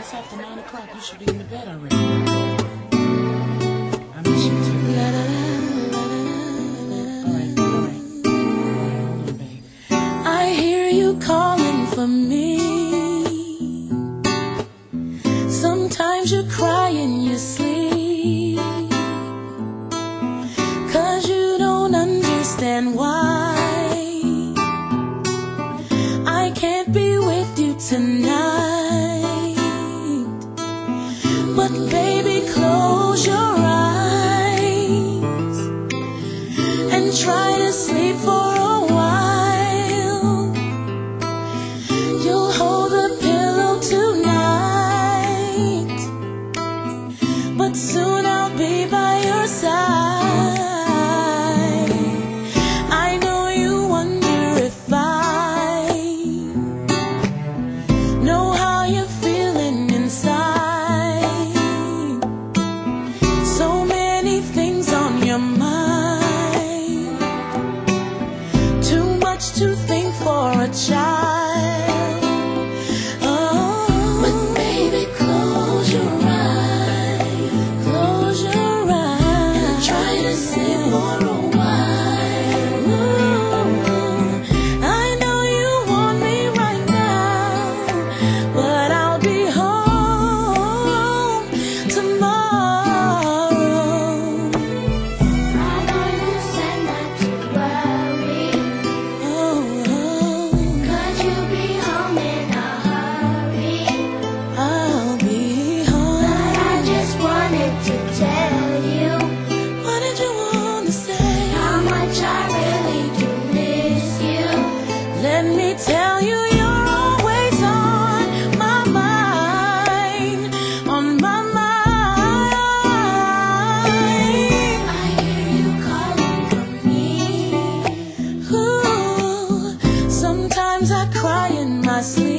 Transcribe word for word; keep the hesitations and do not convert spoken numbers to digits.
It's after nine o'clock. You should be in the bed already. I miss you too. All right, all right. Hold on, baby. I hear you calling for me. Sometimes you cry in your sleep, 'cause you don't understand why I can't be with you tonight. But baby, close your eyes and try to sleep for a while. You'll hold the pillow tonight, but soon I'll be by your side. I know you wonder if I know how you're feeling inside. So many things on your mind, too much to think for a child. Oh, but baby, close your eyes, close your eyes, and try to sleep for a while. Ooh, I know you want me right now, but I'll be home tomorrow. I know you said not to worry, Oh, 'cause you'll be home in a hurry. I'll be But home. I just wanted to tell you What did you want to say? how much I really do miss you. Let me tell you, you're always on my mind, on my mind. I hear you calling for me. Ooh, sometimes I cry in my sleep.